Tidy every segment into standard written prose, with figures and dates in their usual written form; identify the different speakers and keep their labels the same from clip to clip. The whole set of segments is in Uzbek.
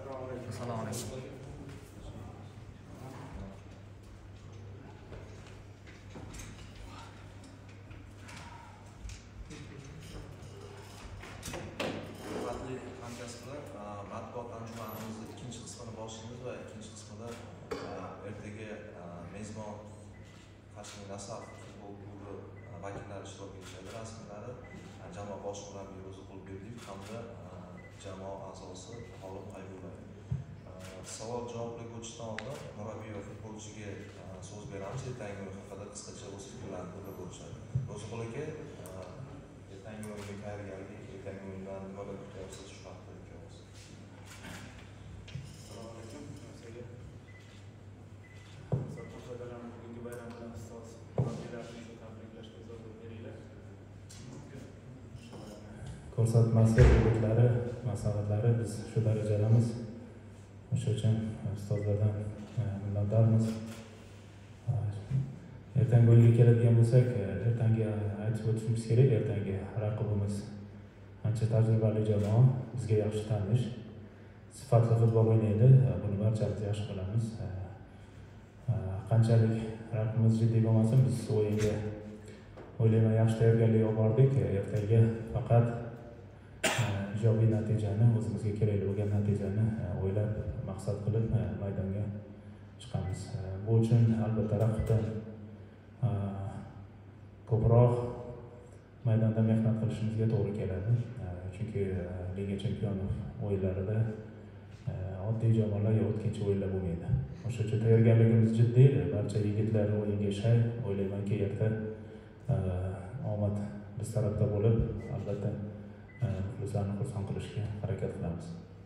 Speaker 1: Assalomu alaykum.
Speaker 2: Hurmatli hamkasblar, matbuot anjumanimizni ikkinchi qismini boshlaymiz va ikkinchi qismida ertaga mezbon Qarshi Nasaf futbol klubi vakillari ishtirok etishadi. Rasmiylari jamoa bosh murabbiyi Ro'ziqul Berdiyev hamda jamoa a'zosi Xolim Qayg'ulov. Savol-javoblarga o'tishdan oldin murabbiy va futbolchiga so'z beramiz. Ertangi o'yin haqida qisqacha o'z fikrlarini bildirib o'tishadi. Ro'ziqul aka, ertangi o'yinga tayyorgarlik, ertangi o'yindan nimalar kutyapsiz shu haqida aytamiz.
Speaker 3: Assalomu alaykum. Hammaga bugungi bayram bilan ustoz murabbiylarni tabriklashga ijozat beringlar.
Speaker 4: Ko'rsatmasi, o'g'illari, maslahatlari biz shu darajadamiz. O'sha uchun ustozlardan minnatdormiz. Ertangi o'yinga keladigan bo'lsak, ertangi aytib o'tishimiz kerak. Ertangi raqibimiz ancha tajribali jamoa, bizga yaxshi tanish, sifatli futbol o'ynaydi. Buni barchamiz yaxshi bilamiz. Qanchalik raqibimiz jiddiy bo'lmasin, biz o'yinga o'ylayman yaxshi tayyorgarlik olib bordik. Ertaga faqat ijobiy natijani, o'zimizga kerakli bo'lgan natijani o'ylab, maqsad qilib maydonga chiqamiz. Bu uchun albatta raqibdan ko'proq maydonda mehnat qilishimizga to'g'ri keladi. Chunki Liga Chempionlar o'yinlarida oddiy jamoalar yo o'tkinchi o'yinlar bo'lmaydi. O'sha uchun tayyorgarligimiz jiddiy, barcha yigitlar o'yinga shay. O'ylaymanki erta omad biz tarafda bo'lib, albatta muxlislarni xursand qilishga harakat qilamiz.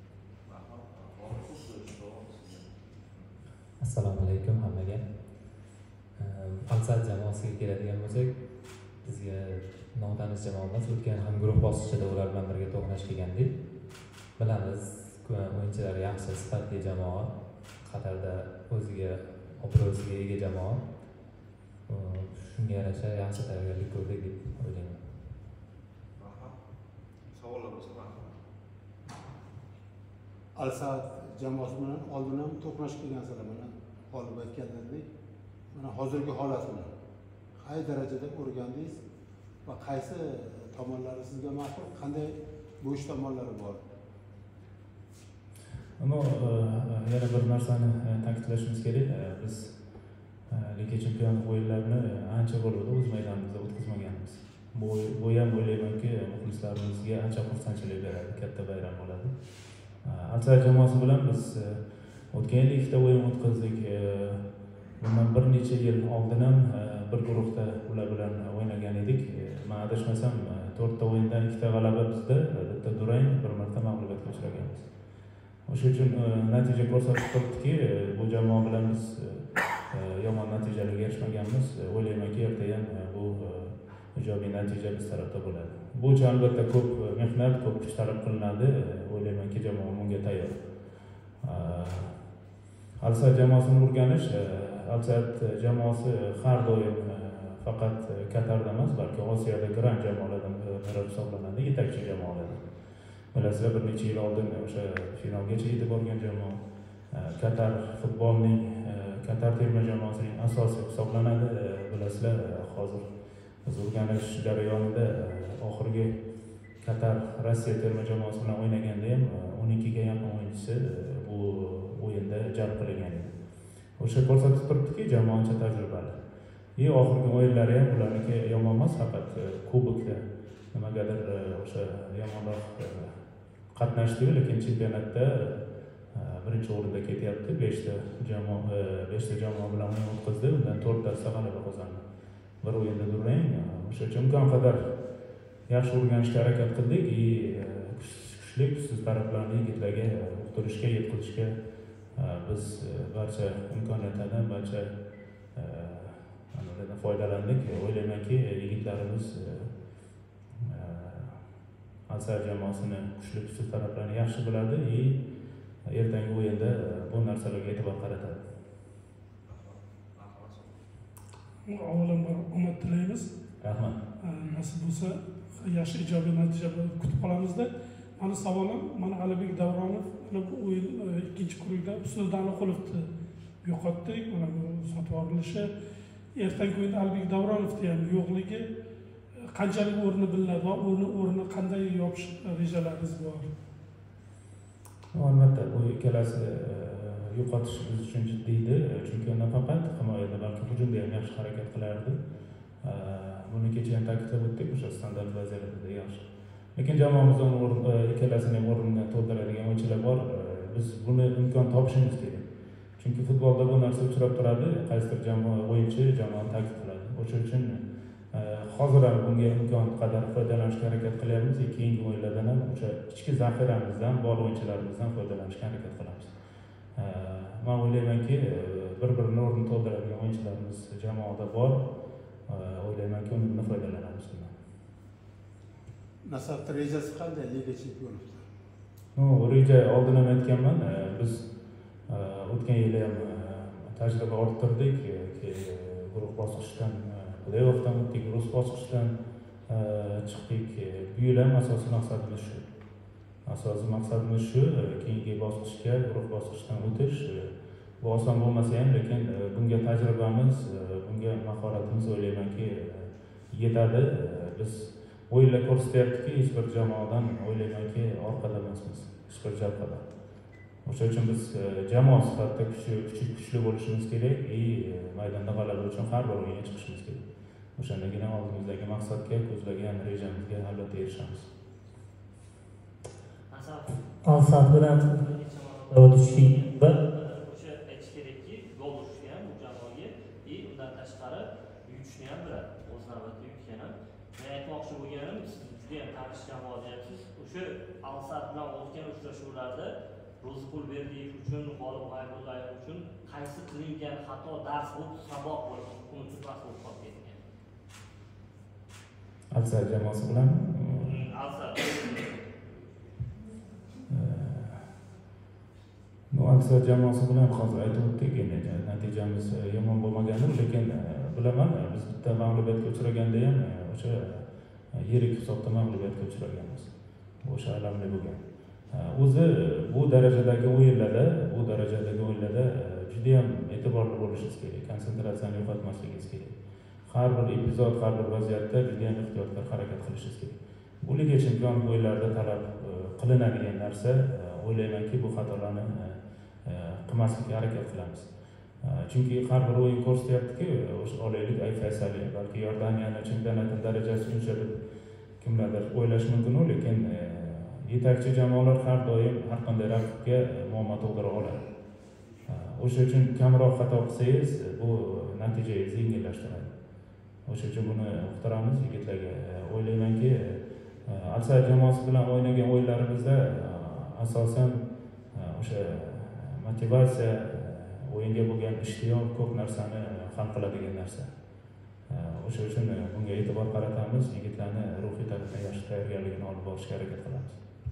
Speaker 5: Assalomu alaykum hammaga. Falsat jamoasiga keladigan bo'lsak, bizga notanish jamoa emas, o'tgan ham guruh bosqichida ular bilan birga to'qnash kelgandik. Bilamiz, o'yinchilari yaxshi, sifatli jamoa, Qatarda o'ziga obro'siga ega jamoa. Shunga yarasha yaxshi tayyorgarlik ko'rdik deb o'ylayman.
Speaker 2: Savollar bo'lsa marhamat.
Speaker 6: Al-Saad jamoasi bilan oldin ham to'qnash kelgansizlar, mana G'olib aytgandek, mana hozirgi holatini qay darajada o'rgandingiz va qaysi tomonlari sizga ma'qul, qanday bo'sh tomonlari bor?
Speaker 4: Ammo yana bir narsani ta'kidlashimiz kerak. Biz Liga Chempionlar o'yinlarini ancha bo'ldi o'z maydonimizda o'tkazmaganmiz. Bu ham o'ylaymanki muxlislarimizga ancha xursandchilik beradi, katta bayram bo'ladi. Al-Saad jamoasi bilan biz o'tgan yil ikkita o'yin o'tkazdik. Bundan bir necha yil oldin ham bir guruhda ular bilan o'ynagan edik. Men adashmasam 4 ta o'yindan 2 ta g'alaba bizda, bitta durang, bir marta mag'lubiyatga uchraganmiz. O'sha uchun natija ko'rsatib turibdiki, bu jamoa bilan biz yomon natijalarga erishmaganmiz. O'ylaymanki erta ham bu ijobiy natija biz tarafda bo'ladi. Bu uchun albatta ko'p mehnat, ko'p kuch talab qilinadi. O'ylaymanki jamoa bunga tayyor. Al-Saad jamoasini o'rganish, Al-Saad jamoasi har doim faqat Qatarda emas, balki Osiyoda grand jamoalardan biri hisoblanadi, yetakchi jamoalardan. Bilasizlar, bir necha yil oldin o'sha finalgacha yetib borgan jamoa. Qatar futbolining, Qatar terma jamoasining asosi hisoblanadi. Bilasizlar, hozir biz o'rganish jarayonida oxirgi Qatar Rossiya terma jamoasi bilan o'ynaganda ham 12 ga yaqin o'yinchisi bu o'yinda jalb qilingan edi. O'sha ko'rsatib turibdiki, jamoa ancha tajribali. Oxirgi o'yinlari ham ularniki yomon emas, faqat kubokda nimagadir o'sha yomonroq qatnashdi, lekin chempionatda birinchi o'rinda ketyapti. 5 ta jamoa bilan o'yin o'tkazdi, undan 4 tasida g'alaba qozondi. Bir o'yinda durang. O'sha uchun imkon qadar yaxshi o'rganishga harakat qildik. Kuchli, kuchsiz taraflarni yigitlarga uqtirishga, yetkazishga biz barcha imkoniyatlardan, barcha anaqadan foydalandik. O'ylaymanki, yigitlarimiz Al-Saad jamoasini kuchli, kuchsiz taraflarini yaxshi biladi. Ertangi o'yinda bu narsalarga e'tibor qaratadi.
Speaker 7: Avvalambor omad tilaymiz.
Speaker 4: Rahmat.
Speaker 7: Nasib bo'lsa yaxshi ijobiy natija kutib qolamizda. Mana savolim, mana Alibek Davronov mana bu o'yin ikkinchi kurukda Husniddin Aliqulovni yo'qotdik. Mana bu sotib yuborilishi, ertangi o'yinda Alibek Davronovning ham yo'qligi qanchalik o'rni bilinadi va o'rni qanday yopish rejalaringiz bor?
Speaker 4: Albatta, bu ikkalasi yo'qotish biz uchun jiddiy edi, chunki nafaqat himoyada, balki hujumda ham yaxshi harakat qilardi. Buni kecha ham ta'kidlab o'tdik, o'sha standart vaziyatlarda yaxshi. Lekin jamoamizda ikkalasini ham o'rnini to'ldiradigan o'yinchilar bor. Biz buni imkon topishimiz kerak. Chunki futbolda bu narsa uchrab turadi, qaysidir jamoa o'yinchi jamoani ta'kid qiladi. O'sha uchun hozir ham bunga imkon qadar foydalanishga harakat qilyapmiz. Keyingi o'yinlardan ham o'sha ichki zaxiramizdan, bor o'yinchilarimizdan foydalanishga harakat qilamiz. Men o'ylaymanki, bir-birini o'rnini to'ldiradigan o'yinchilarimiz jamoada bor. O'ylaymanki, undan foydalanamiz.
Speaker 6: Nasafda rejasi qanday Liga chempionatida?
Speaker 4: Reja oldin ham aytganman, biz o'tgan yili ham tajriba orttirdik, guruh bosqichidan play-offdan o'tdik, guruh bosqichidan chiqdik. Bu yil ham asosiy maqsadimiz shu. Asosiy maqsadimiz shu, keyingi bosqichga, guruh bosqichidan o'tish. Bu oson bo'lmasa ham, lekin bunga tajribamiz, bunga mahoratimiz o'ylaymanki yetadi. Biz o'yinlar ko'rsatyaptiki, hech bir jamoadan o'ylaymanki orqada emasmiz, hech bir jabhada. O'sha uchun biz jamoa sifatida kuchli bo'lishimiz kerak va maydonda g'alaba uchun har bir o'yinga chiqishimiz kerak. O'shandagina oldimizdagi maqsadga, ko'zlagan rejamizga albatta erishamiz.
Speaker 1: Al-Sadd bilan tushdik va
Speaker 8: o'sha aytish kerakki, gol urishni ham bu jamoaga undan tashqari yutishni ham biladi. O'z navbatida yutgan ham. Men aytmoqchi bo'lganim, siz juda ham tanish jamoa deyapsiz. O'sha Al-Sadd bilan o'tgan uchrashuvlarda Ro'ziqulberdiyev uchun, G'olib G'aybullayev uchun qaysi qilingan xato dars bo'lib, saboq bo'lib, unutilmas bo'lib qolib ketgan?
Speaker 4: Al-Sadd jamoasi bilan
Speaker 8: Al-Sadd
Speaker 4: Al-Sadd jamoasi bilan hozir aytib o'tdik, natijamiz yomon bo'lmagani, lekin bilaman, biz bitta mag'lubiyatga uchraganda ham o'sha yirik hisobda mag'lubiyatga uchraganmiz. O'sha alamli bo'lgan. O'zi bu darajadagi o'yinlarda juda ham e'tiborli bo'lishingiz kerak, konsentratsiyani yo'qotmasligingiz kerak. Har bir epizod, har bir vaziyatda juda ham ehtiyotkor harakat qilishingiz kerak. Bu Liga chempionlik o'yinlarida talab qilinadigan narsa, o'ylaymanki bu xatolarni qilmaslikka harakat qilamiz. Chunki har bir o'yin ko'rsatyaptiki, o'sha olaylik Ay-Faysali, balki Iordaniyani chempionati darajasi uncha deb kimlardir o'ylash mumkin, lekin yetakchi jamoalar har doim har qanday raqibga muammo tug'dira oladi. O'sha uchun kamroq xato qilsangiz, bu natijangizni yengillashtiradi. O'sha uchun buni uqtiramiz yigitlarga. O'ylaymanki, Al-Sadd jamoasi bilan o'ynagan o'yinlarimizda asosan o'sha motivatsiya, o'yinga bo'lgan ishtiyoq ko'p narsani hal qiladigan narsa. O'sha uchun bunga e'tibor qaratamiz, yigitlarni ruhiy tarafdan yaxshi tayyorgarligini olib borishga harakat qilamiz.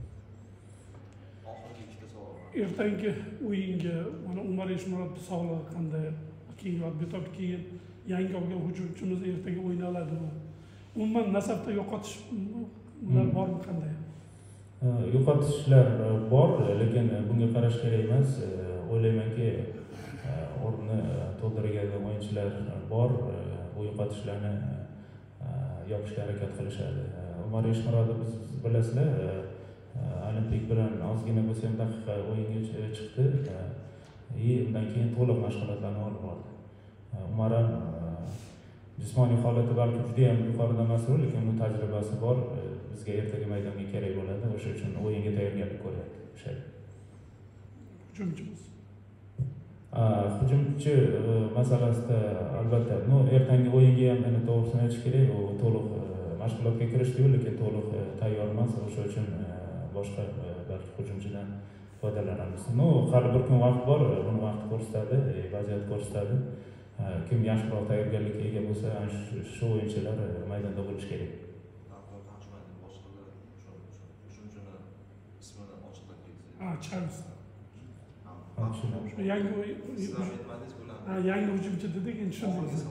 Speaker 2: Oxirgi ikkita savol.
Speaker 7: Ertangi o'yinga mana Umar Eshmurodov sog'lig'i qanday? Keyingi Abditob keyin yangi olgan hujumchimiz ertaga o'yna oladimi? Umuman Nasafda yo'qotishlar bormi, qanday?
Speaker 4: Yo'qotishlar bor, lekin bunga qarash kerak emas. O'ylaymanki, o'rnini to'ldirgan o'yinchilar bor, bu yo'qotishlarni yopishga harakat qilishadi. Umar Eshmurodov biz bilasizlar, Olimpik bilan ozgina bo'lsa ham daqiqa o'yinga chiqdi. Undan keyin to'liq mashg'ulotlarni olib bordi. Umar ham jismoniy holati balki juda ham yuqorida emas, lekin uning tajribasi bor. Bizga ertaga maydonga kerak bo'ladi. O'sha uchun o'yinga tayyorgarlik ko'ryapti. O'sha.
Speaker 7: Hujumchimiz.
Speaker 4: Hujumchi masalasida albatta, ertangi o'yinga ham meni to'g'risini aytish kerak, u to'liq mashg'ulotga kirishdi, lekin to'liq tayyor emas. O'sha uchun boshqa balki hujumchidan foydalanamiz. Hali bir kun vaqt bor, buni vaqt ko'rsatadi, vaziyat ko'rsatadi. Kim yaxshiroq tayyorgarlikka ega bo'lsa, shu o'yinchilar maydonda bo'lishi kerak.
Speaker 7: Charles. Yangi hujumchi dedik, endi tushundingiz.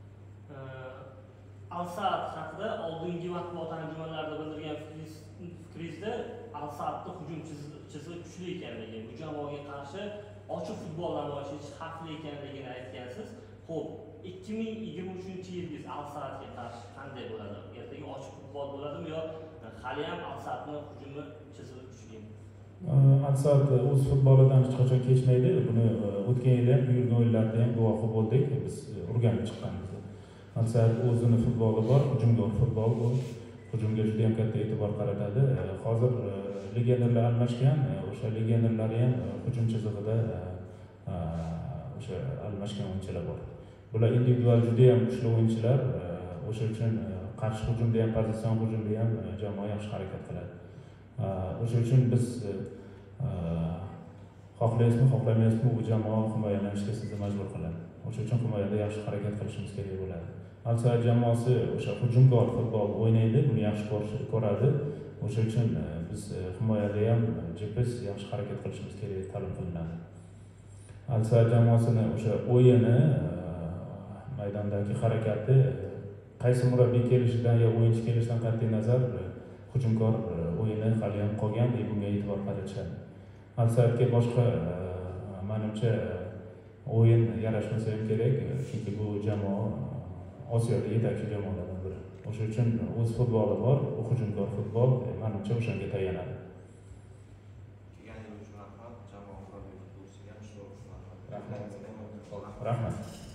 Speaker 8: Al-Sadd haqida oldingi matbuot anjumanlarida bildirgan fikringizda Al-Saadni hujum chizig'i kuchli ekanligi, bu jamoaga qarshi ochiq futbol namoyish etish xavfli ekanligini aytgansiz. Xo'p, 2023-yilgiz Al-Saadga qarshi qanday bo'ladi? Ertaga ochiq futbol bo'ladimi yo hali ham Al-Saadni hujumi chizig'i kuchli?
Speaker 4: Al-Saad o'z futbolidan hech qachon kechmaydi. Buni o'tgan yil ham yurgan o'yinlarda ham guvohi bo'ldik. Biz o'rganib chiqqanmiz. Al-Saad o'zini futboli bor, hujumkor futbol bu. Hujumga juda ham katta e'tibor qaratadi. Hozir legionerlar almashgan, o'sha legionerlar ham hujum chizig'ida o'sha almashgan o'yinchilar bor. Bular individual juda ham kuchli o'yinchilar. O'sha uchun qarshi hujumda ham, pozitsion hujumda ham jamoa yaxshi harakat qiladi. O'sha uchun biz xohlaysizmi, xohlamaysizmi, bu jamoa himoyalanishga sizni majbur qiladi. O'sha uchun himoyada yaxshi harakat qilishimiz kerak bo'ladi. Al-Saad jamoasi o'sha hujumkor futbol o'ynaydi, buni yaxshi ko'radi. O'sha uchun biz himoyada ham biz yaxshi harakat qilishimiz kerak ta'lim qilinadi. Al-Saad jamoasini o'sha o'yini, maydondagi harakati, qaysi murabbiy kelishidan yo o'yinchi kelishidan qat'iy nazar hujumkor o'yini hali ham qolgan, bunga e'tibor qaratishadi. Al-Saadga boshqa menimcha o'yin yarashmasa ham kerak, chunki bu jamoa Osiyoda yetakchi jamoalardan biri. O'sha uchun o'z futboli bor, hujumkor futbol, menimcha o'shanga tayanadi.
Speaker 2: Kelganingiz uchun rahmat. Jamoa murabbiy futbolchisiga ham shu
Speaker 4: Rahmat.